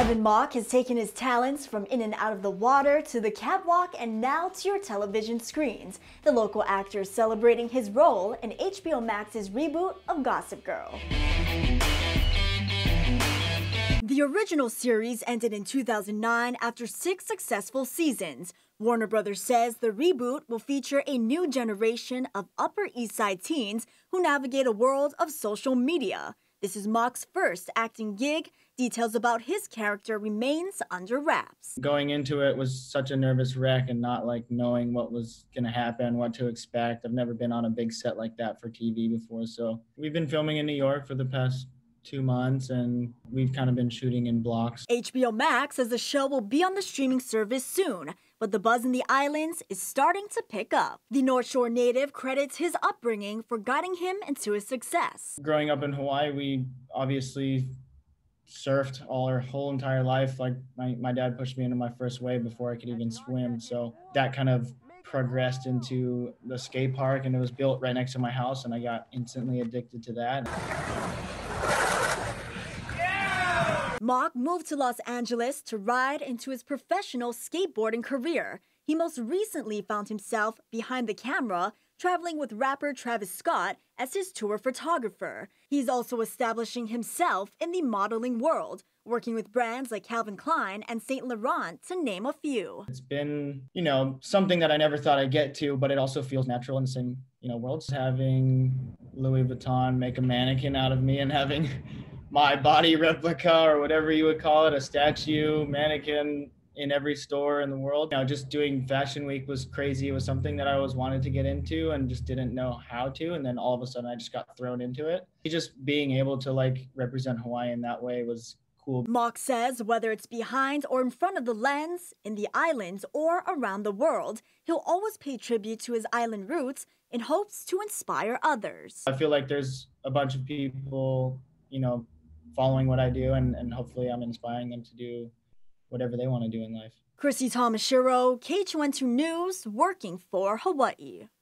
Evan Mock has taken his talents from in and out of the water to the catwalk and now to your television screens. The local actor is celebrating his role in HBO Max's reboot of Gossip Girl. The original series ended in 2009 after 6 successful seasons. Warner Brothers says the reboot will feature a new generation of Upper East Side teens who navigate a world of social media. This is Mock's first acting gig. Details about his character remains under wraps. Going into it was such a nervous wreck and not like knowing what was going to happen, what to expect. I've never been on a big set like that for TV before. So we've been filming in New York for the past 2 months and we've kind of been shooting in blocks. HBO Max says the show will be on the streaming service soon, but the buzz in the islands is starting to pick up. The North Shore native credits his upbringing for guiding him into his success. Growing up in Hawaii, we obviously surfed our whole entire life. Like my dad pushed me into my first wave before I could even swim. So that kind of progressed into the skate park, and it was built right next to my house, and I got instantly addicted to that. Mock moved to Los Angeles to ride into his professional skateboarding career. He most recently found himself behind the camera, traveling with rapper Travis Scott as his tour photographer. He's also establishing himself in the modeling world, working with brands like Calvin Klein and Saint Laurent, to name a few. It's been, something that I never thought I'd get to, but it also feels natural in the same, world. Having Louis Vuitton make a mannequin out of me and having my body replica, or whatever you would call it, a statue, mannequin in every store in the world. Just doing Fashion Week was crazy. It was something that I always wanted to get into and just didn't know how to. And then all of a sudden I just got thrown into it. Just being able to represent Hawaii in that way was cool. Mock says whether it's behind or in front of the lens, in the islands or around the world, he'll always pay tribute to his island roots in hopes to inspire others. I feel like there's a bunch of people, following what I do, and hopefully I'm inspiring them to do whatever they want to do in life. Chrissy Tomashiro, KHON2 News, working for Hawaii.